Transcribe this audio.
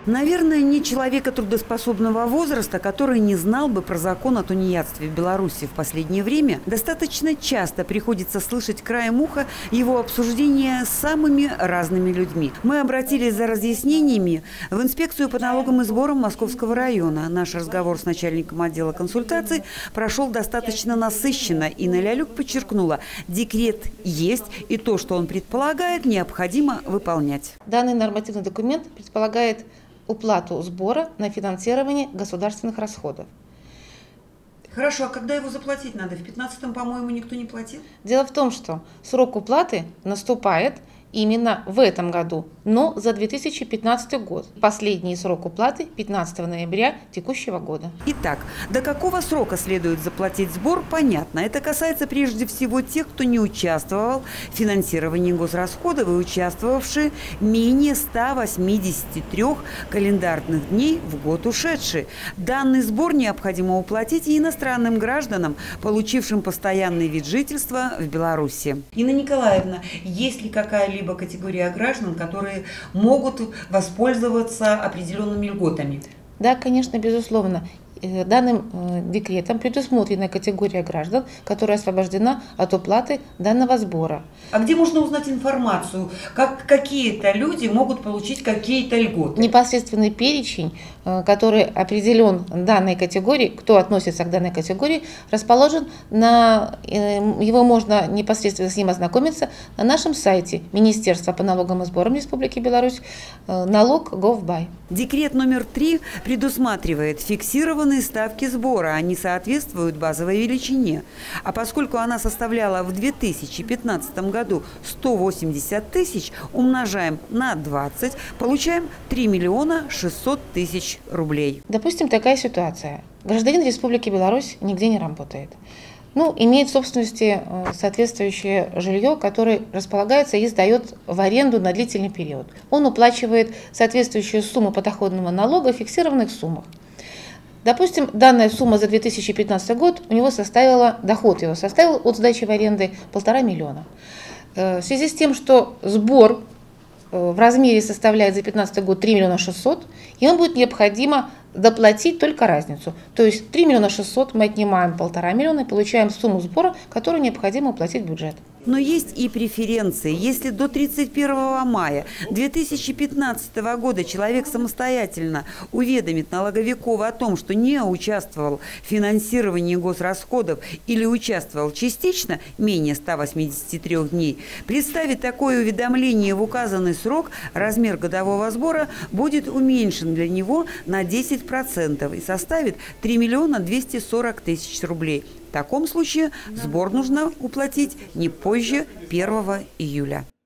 Наверное, нет человека трудоспособного возраста, который не знал бы про закон о тунеядстве в Беларуси. В последнее время достаточно часто приходится слышать краем уха его обсуждение с самыми разными людьми. Мы обратились за разъяснениями в инспекцию по налогам и сборам Московского района. Наш разговор с начальником отдела консультаций прошел достаточно насыщенно. Инна Лялюк подчеркнула, декрет есть, и то, что он предполагает, необходимо выполнять. Данный нормативный документ предполагает уплату сбора на финансирование государственных расходов. Хорошо, а когда его заплатить надо? В 2015-м, по-моему, никто не платил? Дело в том, что срок уплаты наступает именно в этом году, но за 2015 год. Последний срок уплаты 15 ноября текущего года. Итак, до какого срока следует заплатить сбор, понятно. Это касается прежде всего тех, кто не участвовал в финансировании госрасходов и участвовавшие менее 183 календарных дней в год ушедший. Данный сбор необходимо уплатить и иностранным гражданам, получившим постоянный вид жительства в Беларуси. Инна Николаевна, есть ли какая-либо категория граждан, которые могут воспользоваться определенными льготами? Да, конечно, безусловно. Данным декретом предусмотрена категория граждан, которая освобождена от уплаты данного сбора. А где можно узнать информацию, как какие-то люди могут получить какие-то льготы? Непосредственный перечень, который определен данной категории, кто относится к данной категории, расположен его можно непосредственно с ним ознакомиться на нашем сайте Министерства по налогам и сборам Республики Беларусь налог.gov.by. Декрет номер 3 предусматривает фиксированные ставки сбора, они соответствуют базовой величине. А поскольку она составляла в 2015 году 180 тысяч, умножаем на 20, получаем 3 миллиона 600 тысяч рублей. Допустим, такая ситуация. Гражданин Республики Беларусь нигде не работает. Имеет в собственности соответствующее жилье, которое располагается и сдает в аренду на длительный период. Он уплачивает соответствующую сумму подоходного налога в фиксированных суммах. Допустим, данная сумма за 2015 год у него доход его составил от сдачи в аренду 1,5 миллиона. В связи с тем, что сбор в размере составляет за 2015 год 3 миллиона 600, ему будет необходимо доплатить только разницу. То есть 3 миллиона 600 мы отнимаем 1,5 миллиона и получаем сумму сбора, которую необходимо уплатить в бюджет. Но есть и преференции. Если до 31 мая 2015 года человек самостоятельно уведомит налоговиков о том, что не участвовал в финансировании госрасходов или участвовал частично, менее 183 дней, представит такое уведомление в указанный срок, размер годового сбора будет уменьшен для него на 10% и составит 3 миллиона 240 тысяч рублей. В таком случае сбор нужно уплатить не позже 1 июля.